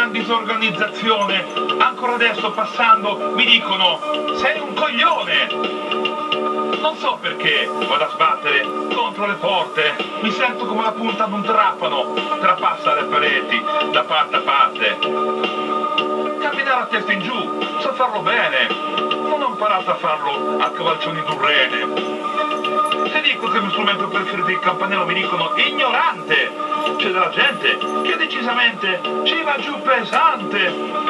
gran disorganizzazione. Ancora adesso passando mi dicono sei un coglione. Non so perché vado a sbattere contro le porte, mi sento come la punta di un trapano, trapassa le pareti da parte a parte. Camminare a testa in giù, so farlo bene, non ho imparato a farlo a cavalcioni d'un rene. Se dico che il mio strumento preferito è il campanello mi dicono ignorante. C'è della gente che decisamente ci va giù pesante.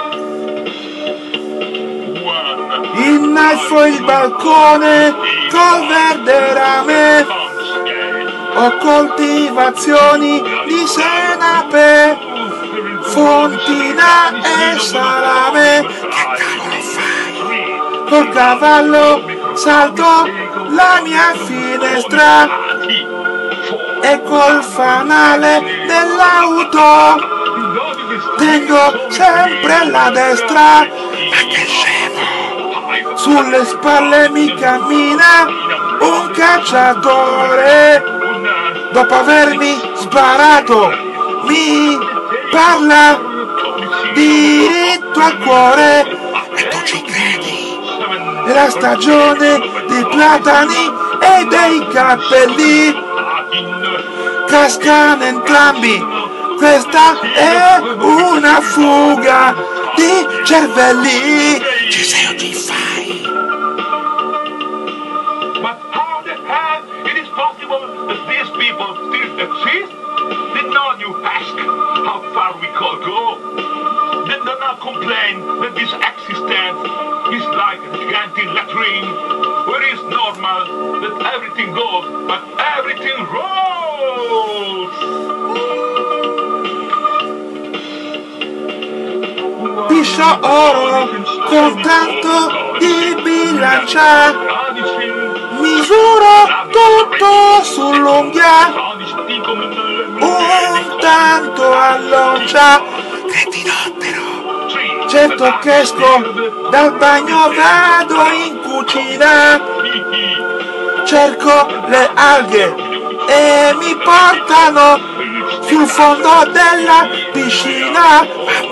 Innalzo il balcone col verde rame, ho coltivazioni di senape, fontina e salame. Che cavolo fai? Col cavallo salto la mia finestra e col fanale dell'auto tengo sempre la destra. Ma che scemo! Sulle spalle mi cammina un cacciatore, dopo avermi sparato mi parla diritto al cuore. E tu ci credi? È la stagione dei platani e dei cappelli, cascano entrambi, questa è una fuga di cervelli. Ci sei o ci fai? But how the hell it is possible that these people still exist? Did not you ask how far we could go? Did not complain that this existence is like a gigantic latrine, where it's normal that everything goes, but everything rolls! Piscio oro con tanto di bilancia, misuro tutto sull'unghia, un tanto all'oncia. Cretinottero! Certo che esco dal bagno, vado in cucina, cerco le alghe e mi portano sul fondo della piscina.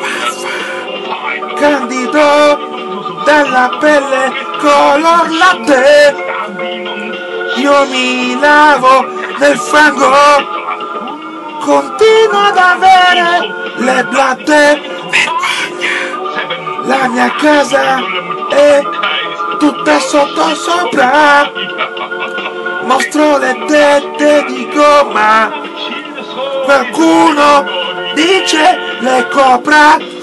Candido dalla pelle color latte, io mi lavo nel fango, continuo ad avere le blatte. Vergogna! La mia casa è tutta sotto sopra, mostro le tette di gomma, qualcuno dice le copra.